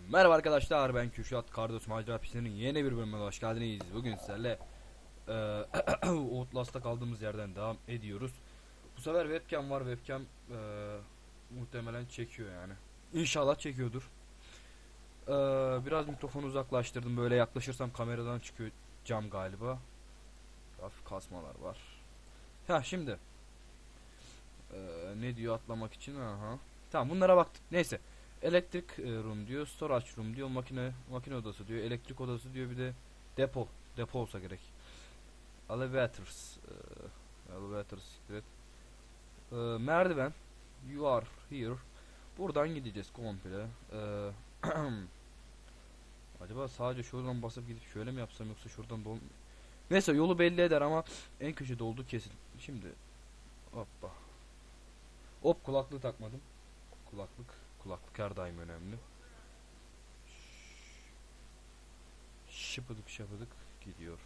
Merhaba arkadaşlar, ben Kürşat Kardos Macera Pistinin yeni bir bölümüne hoş geldiniz. Bugün sizlerle Outlast'ta kaldığımız yerden devam ediyoruz. Bu sefer webcam var. Webcam muhtemelen çekiyor yani. İnşallah çekiyordur. Biraz mikrofonu uzaklaştırdım. Böyle yaklaşırsam kameradan çıkıyor cam galiba. Hafif kasmalar var. Ha şimdi ne diyor atlamak için? Aha. Tamam, bunlara baktık. Neyse. Elektrik room diyor, storage room diyor, makine odası diyor, elektrik odası diyor, bir de depo olsa gerek. Elevators, elevators secret. Merdiven. You are here. Buradan gideceğiz komple. Acaba sadece şuradan basıp gidip şöyle mi yapsam, yoksa şuradan dol. Neyse, yolu belli eder ama en köşede olduğu kesin. Şimdi hoppa. Hop, kulaklığı takmadım. Kulaklık her daim önemli. Şıpıdık şıpıdık gidiyor.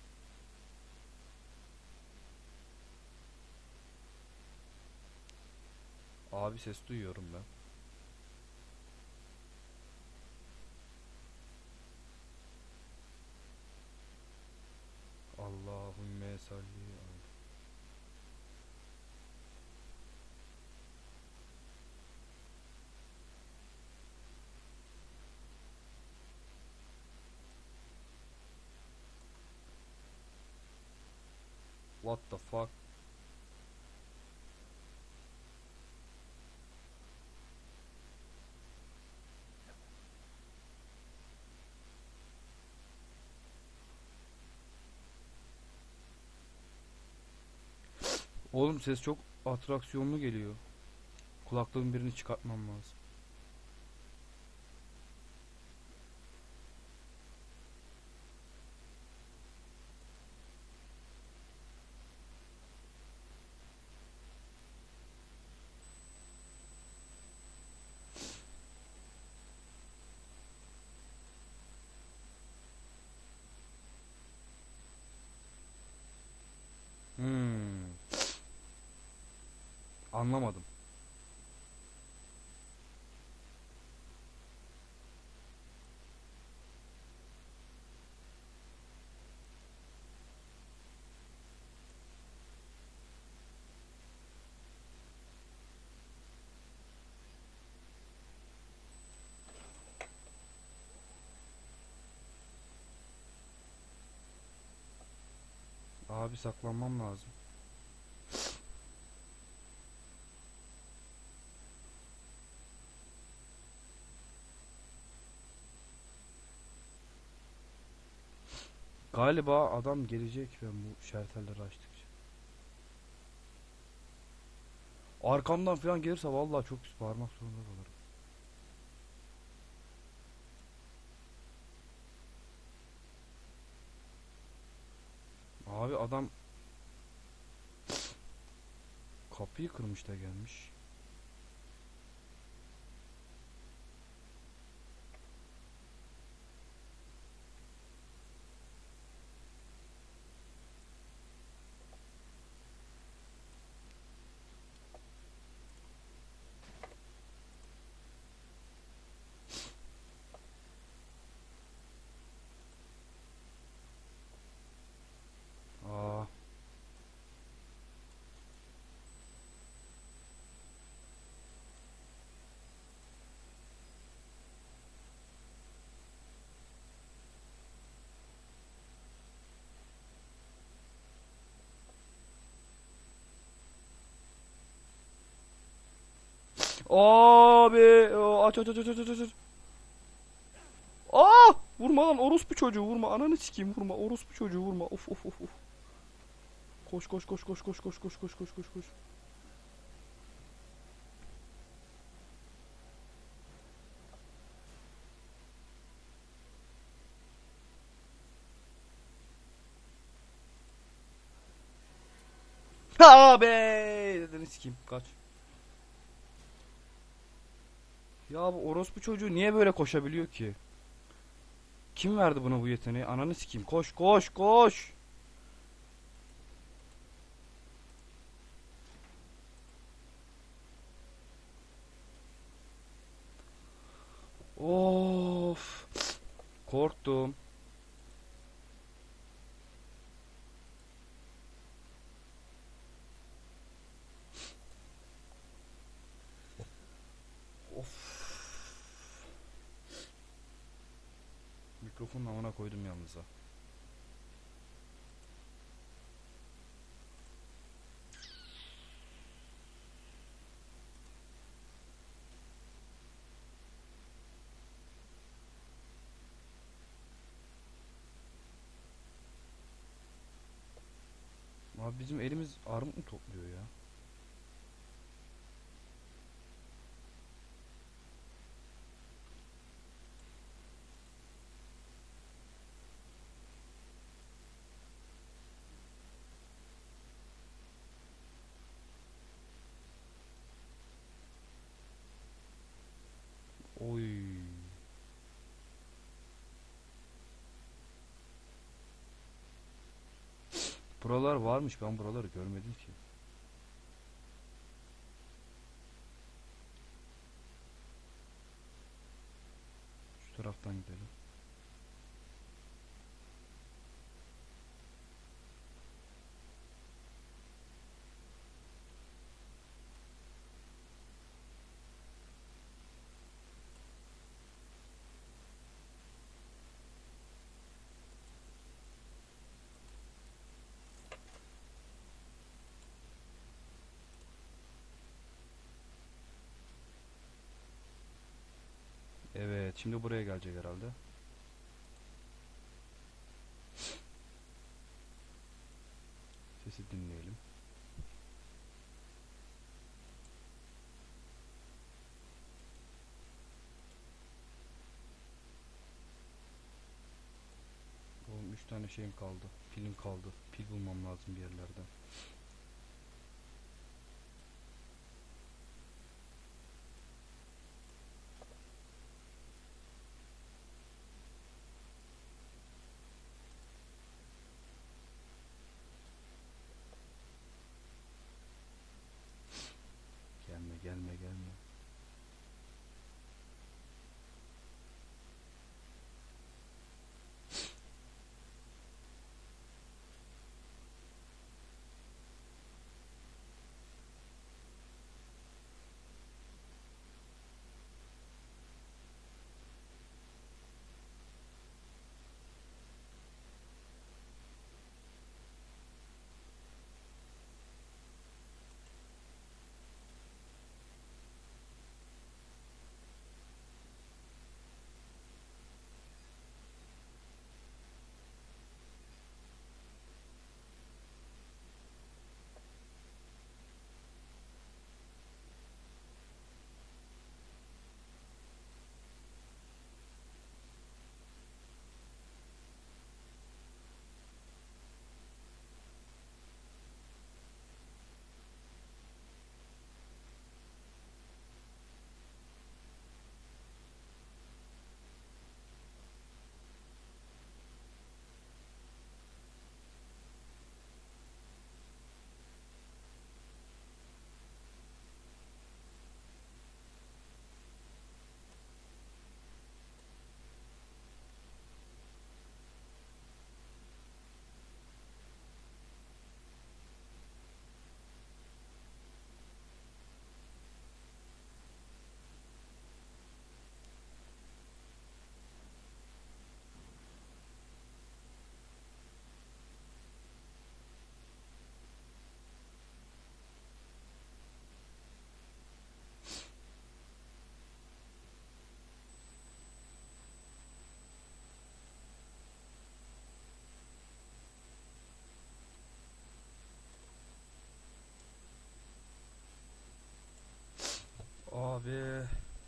Abi, ses duyuyorum ben. Allahümme salli ala. What the fuck? Oğlum, ses çok atraksiyonlu geliyor. Kulaklığın birini çıkartmam lazım. Hmm, anlamadım. Abi, saklanmam lazım. Galiba adam gelecek ben bu şartelleri açtıkça. Arkamdan falan gelirse vallahi çok pis bağırmak zorunda kalırım. Abi, adam kapıyı kırmış da gelmiş. Aa, abi, aç. Aa! Vurma lan, orospu çocuğu, vurma, ananı sikeyim, vurma, orospu çocuğu, vurma. Of. Koş. Ha be! Dedeni sikeyim, kaç. Ya bu orospu çocuğu niye böyle koşabiliyor ki? Kim verdi buna bu yeteneği? Ananı sikeyim, koş. Oo. Korktum. Of. Mikrofonun amına koydum yalnız ha. Abi bizim elimiz armut mu topluyor ya? Oy. Buralar varmış, ben buraları görmedim ki. Şu taraftan gidelim. Evet, şimdi buraya gelecek herhalde. Sesi dinleyelim. Oğlum 3 tane şeyim kaldı. Pilim kaldı. Pil bulmam lazım bir yerlerden. Gelme gelme gelme. Abi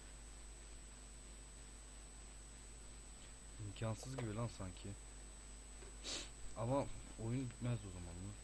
imkansız gibi lan sanki. Ama oyun bitmez o zaman mı?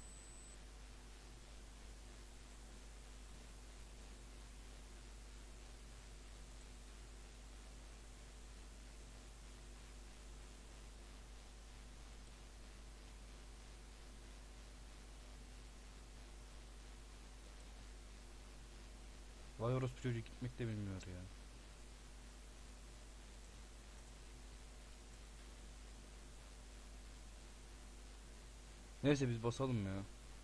Vay orospu çocuk gitmek de bilmiyor ya. Neyse biz basalım ya.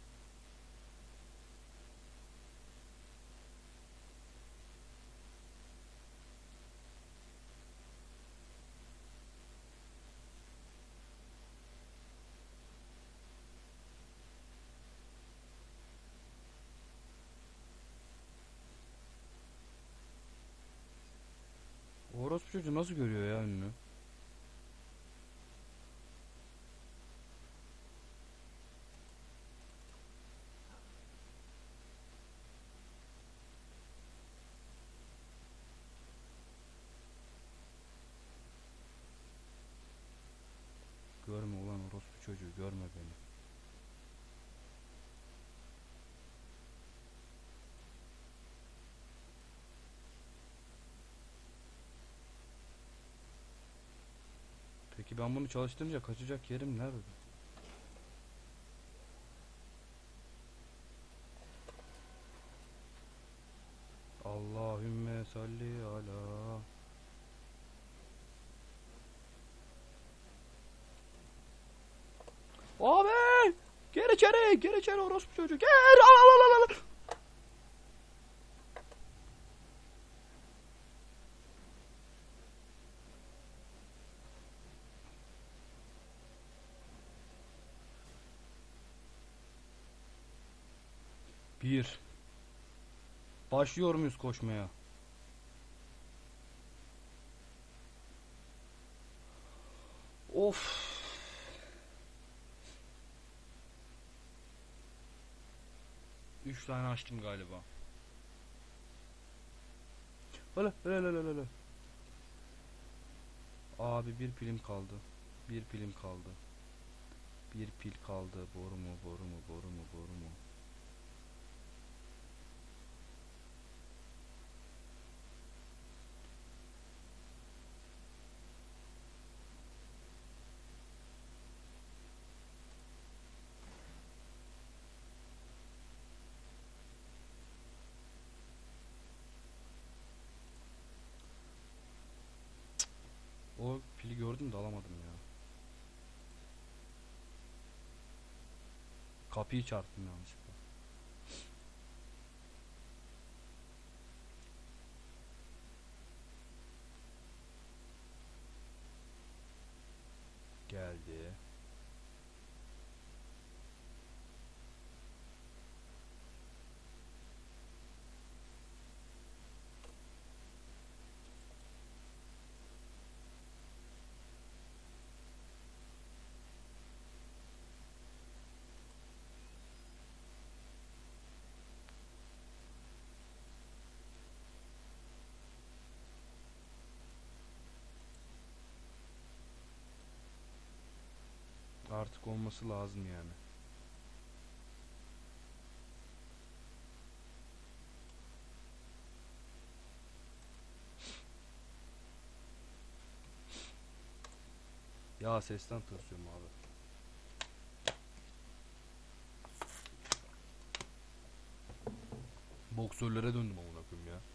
Orospu çocuğu nasıl görüyor ya önünü? Görme ulan orospu çocuğu, görme beni. Peki ben bunu çalıştırınca kaçacak yerim nerede? Allahümme salli ala. Abi! Gir içeri, gir içeri orospu çocuğu. Gir! Al. Bir. Başlıyor muyuz koşmaya? Of. Üç tane açtım galiba. Öyle. Abi bir pilim kaldı. Bir pilim kaldı. Bir pil kaldı. Boru mu? O pili gördüm de alamadım ya. Kapıyı çarptım yanlışlıkla. Geldi. Artık olması lazım yani. Ya sesten tırsıyorum abi. Boksörlere döndüm amına koyayım ya.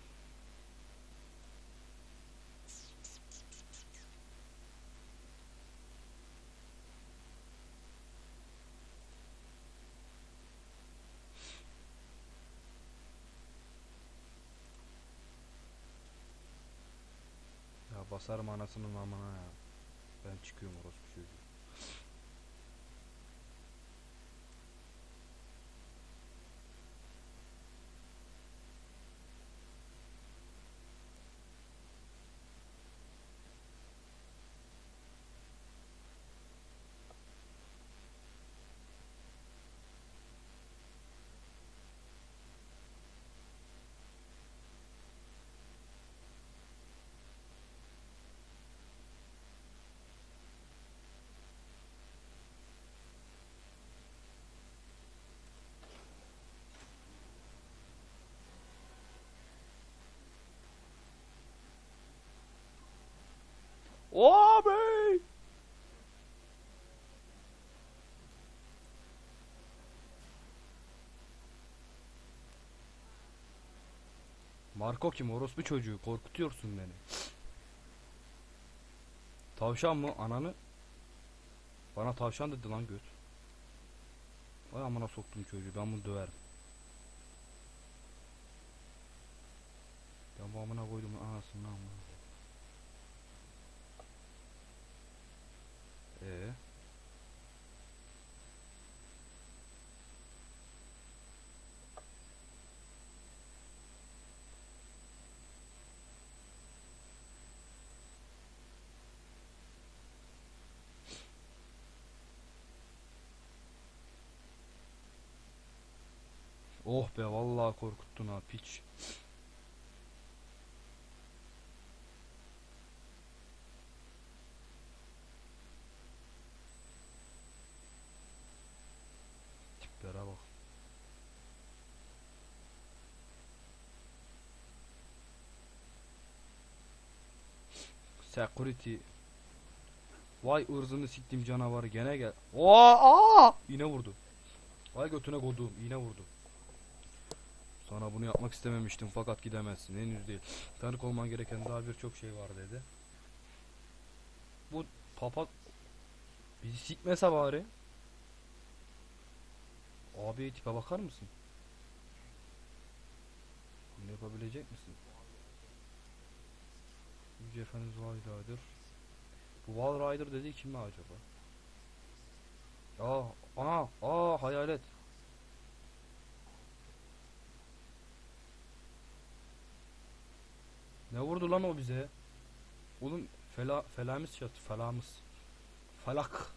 Ya basarım anasının amına ya. Ben çıkıyorum orospu çocuğu. Abi! Marco kim orospu çocuğu, korkutuyorsun beni. Tavşan mı ananı? Bana tavşan dedi lan göt. Ay amına soktum çocuğu, ben bunu döverim. Ben bu amına koydum anasını amına. Ee, oh be vallahi korkuttun ha piç. Tiplere bak. Security. Vay ırzını siktim canavarı gene gel. Aa! Yine vurdu. Vay götüne koduğum yine vurdu. Sana bunu yapmak istememiştim fakat gidemezsin henüz değil. Tanık olman gereken daha birçok şey var dedi. Bu papa bizi sikmese bari. Abi tipe bakar mısın? Bunu yapabilecek misin? Yüce Efendimiz Wall Rider. Bu Wall Rider dediği kim mi acaba? Hayalet. Ne vurdu lan o bize? Oğlum felamis çatı felamız. Falak.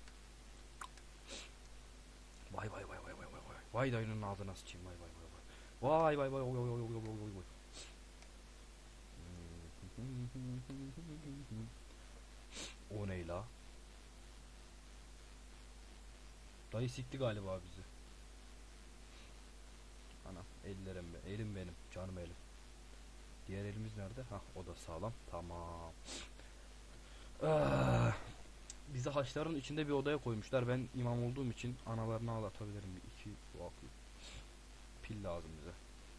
Vay vay vay vay vay vay vay. Vay dayının ağzına sıçayım vay vay vay vay. Vay vay vay oy oy oy oy oy oy oy. O ne la? Dayı sikti galiba bizi. Ana ellerim be. Elim benim. Canım elim. Diğer elimiz nerede? Hah o da sağlam. Tamam. Ah, bizi haçların içinde bir odaya koymuşlar. Ben imam olduğum için analarını ağlatabilirim. Bir iki pil lazım bize.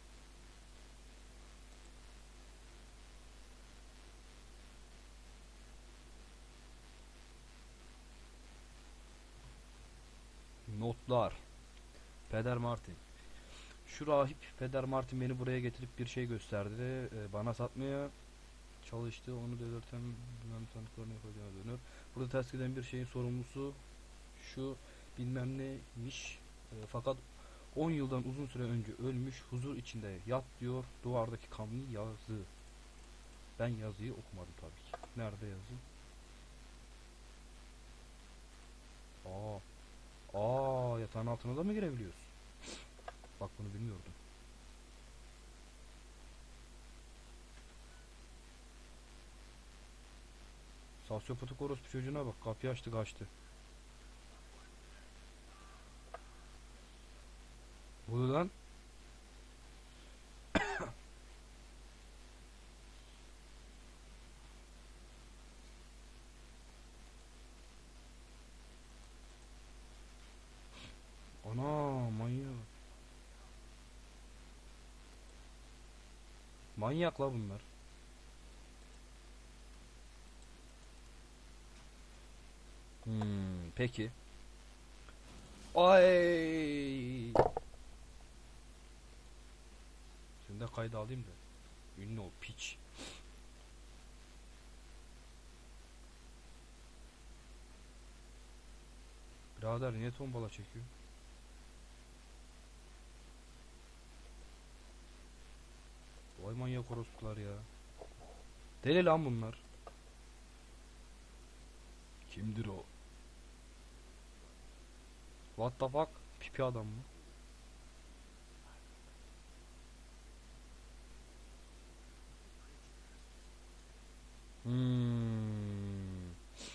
Notlar. Peder Martin. Şu rahip Peder Martin beni buraya getirip bir şey gösterdi. Bana satmaya çalıştı. Onu delirten bilmem tanıklarını yapacağına dönüyor. Burada ters giden bir şeyin sorumlusu şu bilmem neymiş. Fakat 10 yıldan uzun süre önce ölmüş. Huzur içinde yat diyor duvardaki kanlı yazı. Ben yazıyı okumadım tabii ki. Nerede yazı? Yatağın altına da mı girebiliyorsun? Bak bunu bilmiyordum. Sosyopatik orospu çocuğuna bak, kapıyı açtı kaçtı. Bu lan. Ana manyak. Manyak la bunlar. Peki. Ay. Seni de kayda alayım da. Ünlü ol piç. Birader niye tombala çekiyor? Vay manyak orospular ya. Deli lan bunlar. Kimdir o? What the fuck? Pipi adam mı? Hmm.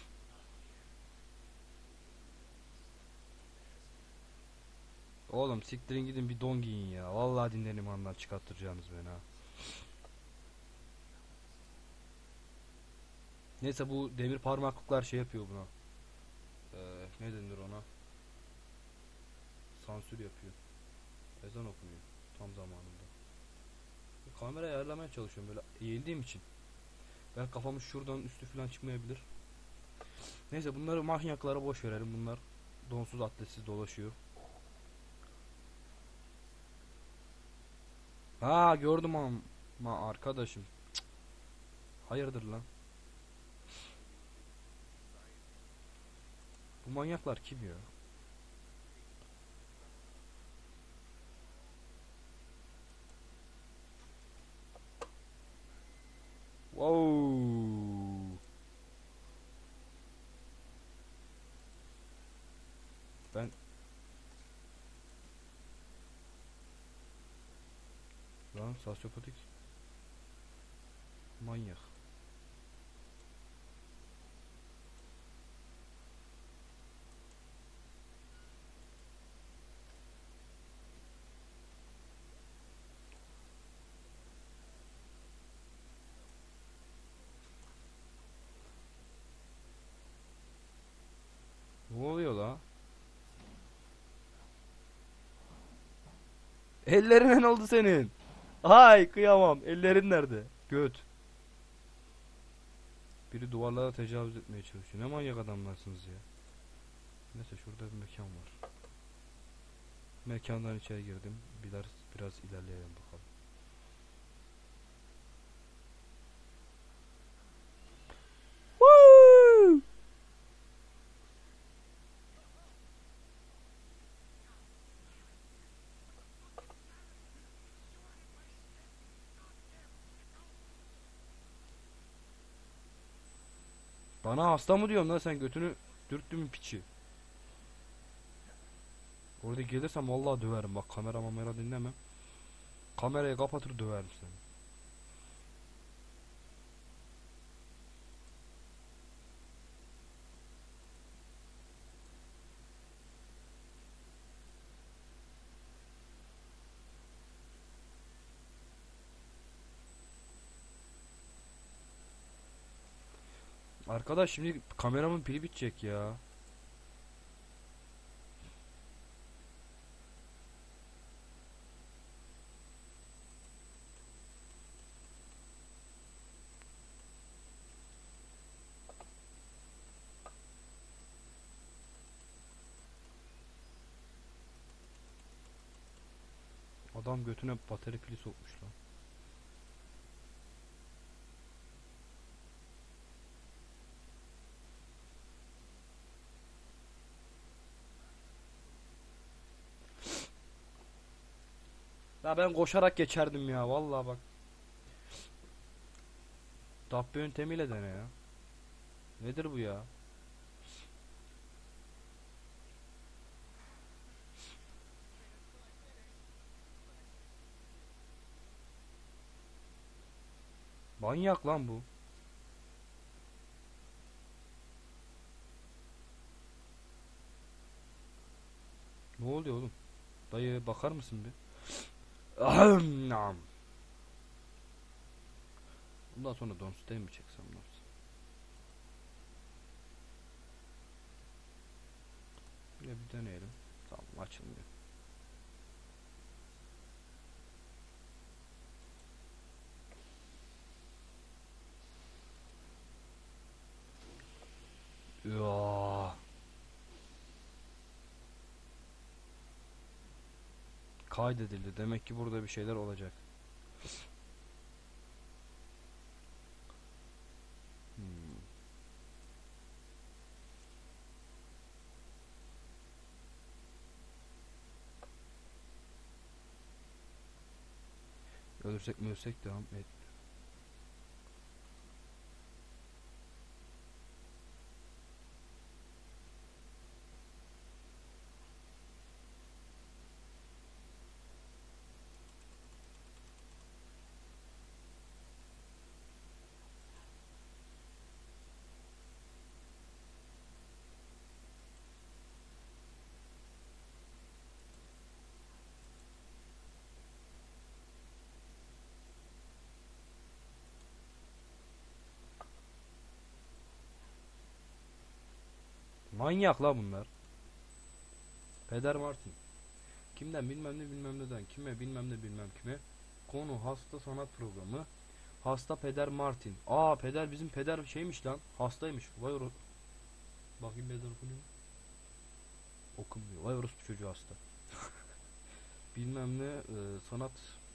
Oğlum siktirin gidin bir don giyin ya. Vallahi dinlerim andan çıkarttıracaksınız beni ha. Neyse bu demir parmaklıklar şey yapıyor buna. Ne denir ona? Sansür yapıyor. Ezan okunuyor tam zamanında. Kamera ayarlamaya çalışıyorum böyle eğildiğim için. Ben kafamı şuradan üstü falan çıkmayabilir. Neyse bunları manyaklara boş verelim. Bunlar donsuz atletsiz dolaşıyor. Ha gördüm ama arkadaşım. Hayırdır lan? Bu manyaklar kim ya? Wow. Ben lan sosyopatik manyak. Ne oluyor la? Ellerine ne oldu senin? Ay kıyamam. Ellerin nerede? Göt. Biri duvarlara tecavüz etmeye çalışıyor. Ne manyak adamlarsınız ya. Neyse şurada bir mekan var. Mekandan içeri girdim. Biraz ilerleyelim bakalım. Woo! Bana hasta mı diyorsun lan sen, götünü dürttün piçi. Orada gelirsem vallahi döverim bak, kamera dinlemem. Kamerayı kapatır döverim seni. Arkadaş şimdi kameramın pili bitecek ya. Adam götüne batarya pili sokmuş lan. Ya ben koşarak geçerdim ya vallahi bak. Dabbe yöntemiyle dene ya. Nedir bu ya? Manyak lan bu. Ne oluyor oğlum? Dayı bakar mısın bir? Ahem, nam. Bundan sonra Don't Stay mi çeksem lan? Bir bir deneyelim. Tamam, açılmıyor. Ya. Kaydedildi. Demek ki burada bir şeyler olacak. Hmm. Ölürsek mi ölsek devam et. Manyak la bunlar. Peder Martin. Kimden bilmem ne bilmem neden kime bilmem ne bilmem kime. Konu hasta sanat programı. Hasta Peder Martin. Aa, peder bizim peder şeymiş lan. Hastaymış. Vay bakayım peder okunuyor. Okunmuyor. Vay orospu çocuğu hasta. Bilmem ne sanat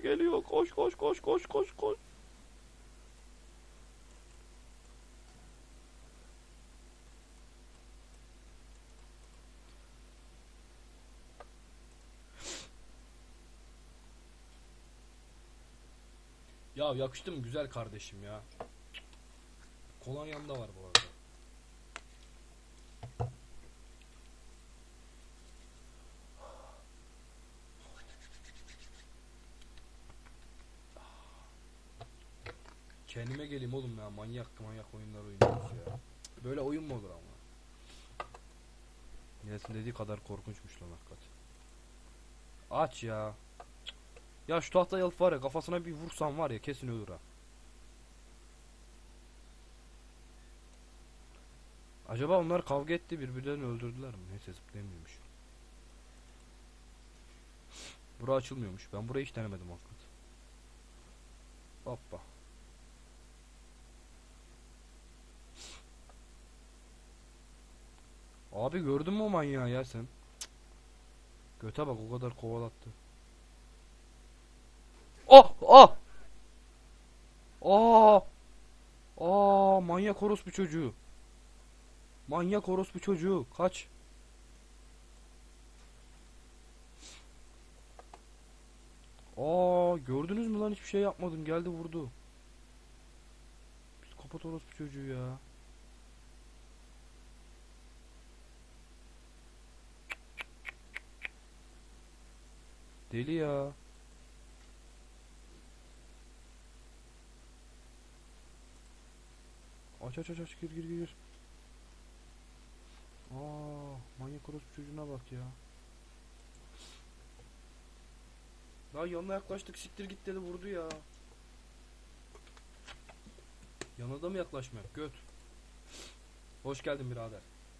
geliyor. Koş koş koş koş koş koş. Ya yakıştım güzel kardeşim ya. Kolonyam da var bu arada. Kendime geleyim oğlum ya, manyak oyunlar oynuyoruz ya. Böyle oyun mu olur ama? Nesin dediği kadar korkunçmuş lan hakikaten. Aç ya. Ya şu tahta yalıp var ya, kafasına bir vursam var ya kesin ölür ha. Acaba onlar kavga etti, birbirlerini öldürdüler mi? Neyse, zıplayamıyormuş. Bura açılmıyormuş. Ben burayı hiç denemedim hakikaten. Hoppa. Abi gördün mü o manyağı ya sen? Cık. Göte bak, o kadar kovalattı. Oh! Oh! Oh! Aa, manyak orospu çocuğu. Manyak orospu çocuğu. Kaç. Aa, gördünüz mü lan, hiçbir şey yapmadım. Geldi vurdu. Psikopat orospu çocuğu ya. Deli ya. Aç aç aç aç, gir gir gir. Aa, manyak orospu çocuğuna bak ya. Daha yanına yaklaştık, siktir git dedi, vurdu ya. Yanına da mı yaklaşmayak göt? Hoş geldin birader.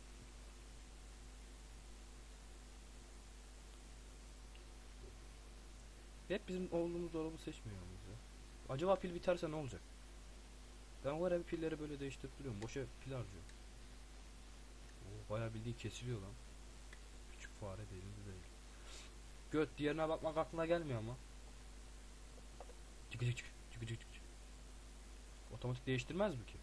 Hep bizim olduğumuz dolabı seçmiyor yalnız ya. Acaba pil biterse ne olacak? Ben var ya, pilleri böyle değiştirip duruyorum. Boşa pil harcıyorum. Oo, bayağı bildiğin kesiliyor lan. Küçük fare değildi değil. Göt, diğerine bakmak aklına gelmiyor ama. Çık çık çık çık çık çık. Otomatik değiştirmez mi ki?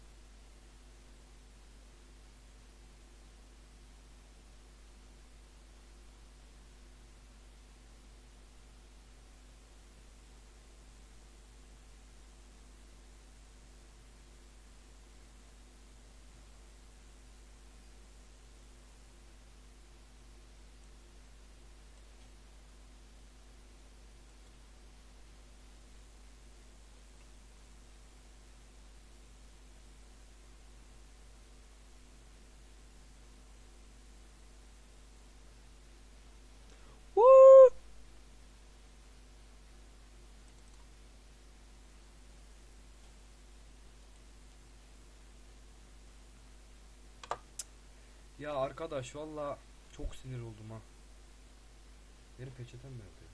Woo! Ya arkadaş, valla çok sinir oldum ha. Benim peçetem mi yapıyor?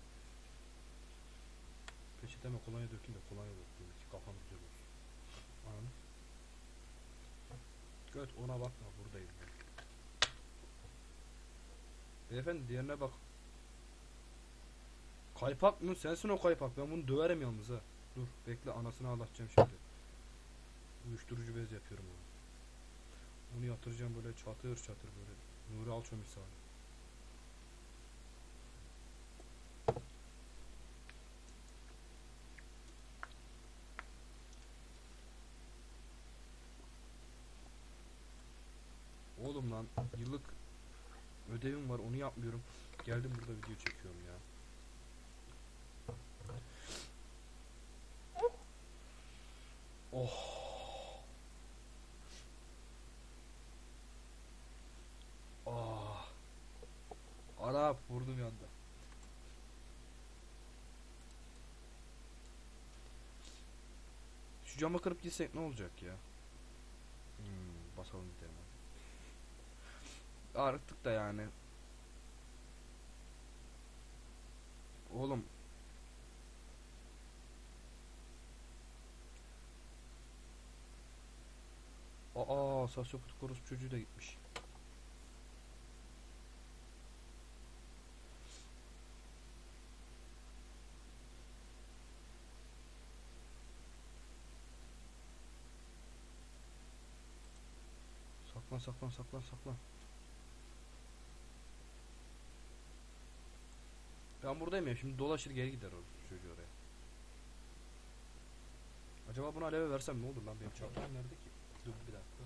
Peçeteme kolonya dökeyim de kolonya dökeyim ki kafam güzel olsun. Anladın? Göt, ona bakma, buradayım ben. Beyefendi, diğerine bak. Kaypak mı? Sensin o kaypak. Ben bunu döverim yalnız ha. Dur bekle, anasını ağlatacağım şimdi. Uyuşturucu bez yapıyorum onu. Onu yatıracağım böyle çatır çatır böyle. Nuri Alço misali. Oğlum lan, yıllık ödevim var, onu yapmıyorum. Geldim burada video çekiyorum ya. Oh. Ah. Arap vurdum yanda. Şu camı kırıp gitsek ne olacak ya? Basalım gidelim hadi. Artık da yani. Oğlum. Aa, sosyopatik orospu çocuğu da gitmiş. Saklan saklan saklan saklan. Ben buradayım ya, şimdi dolaşır geri gider o çocuğu oraya. Acaba bunu aleve versem ne olur lan, benim çantam nerede ki? Dur bir dakika.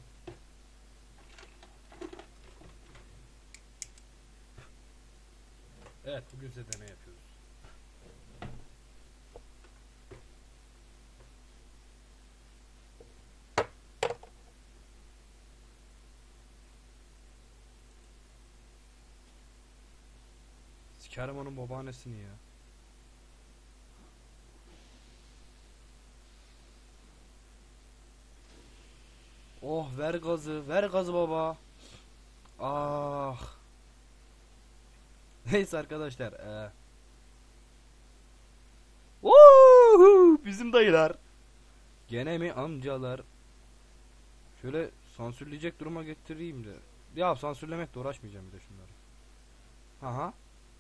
Evet, bugün size deney yapıyoruz. Sikerim onun babaannesini ya. Oh ver gazı. Ver gazı baba. Ah. Neyse arkadaşlar. Bizim dayılar. Gene mi amcalar? Şöyle sansürleyecek duruma getireyim de. Ya sansürlemekle uğraşmayacağım bir de şunları. Aha.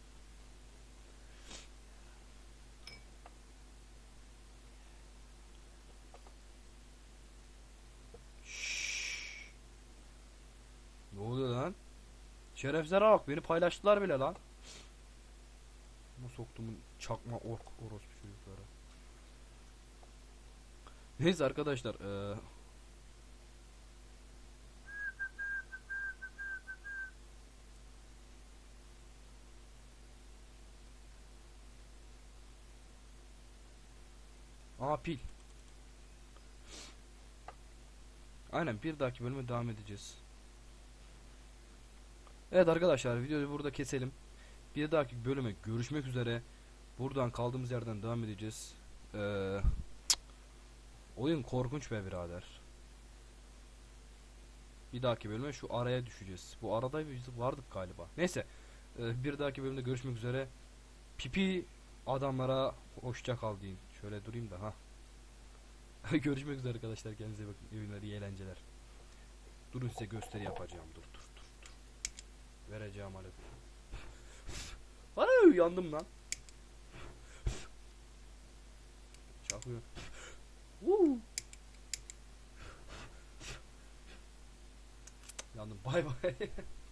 Şşş. Ne oluyor lan? Şerefsizlere bak, beni paylaştılar bile lan. Bu soktumun çakma orospu çocukları. Neyse arkadaşlar. Pil. Aynen, bir dahaki bölüme devam edeceğiz. Evet arkadaşlar, videoyu burada keselim. Bir dahaki bölüme görüşmek üzere. Buradan kaldığımız yerden devam edeceğiz. Oyun korkunç be birader. Bir dahaki bölüme şu araya düşeceğiz. Bu arada biz vardık galiba. Neyse. Bir dahaki bölümde görüşmek üzere. Pipi adamlara hoşça kal deyin. Şöyle durayım da ha. Görüşmek üzere arkadaşlar. Kendinize bakın. İyi günler, iyi eğlenceler. Durun, size gösteri yapacağım. Dur. Vereceğim alev. Ana yandım lan. Çakıyor. Yandım. Bay bay.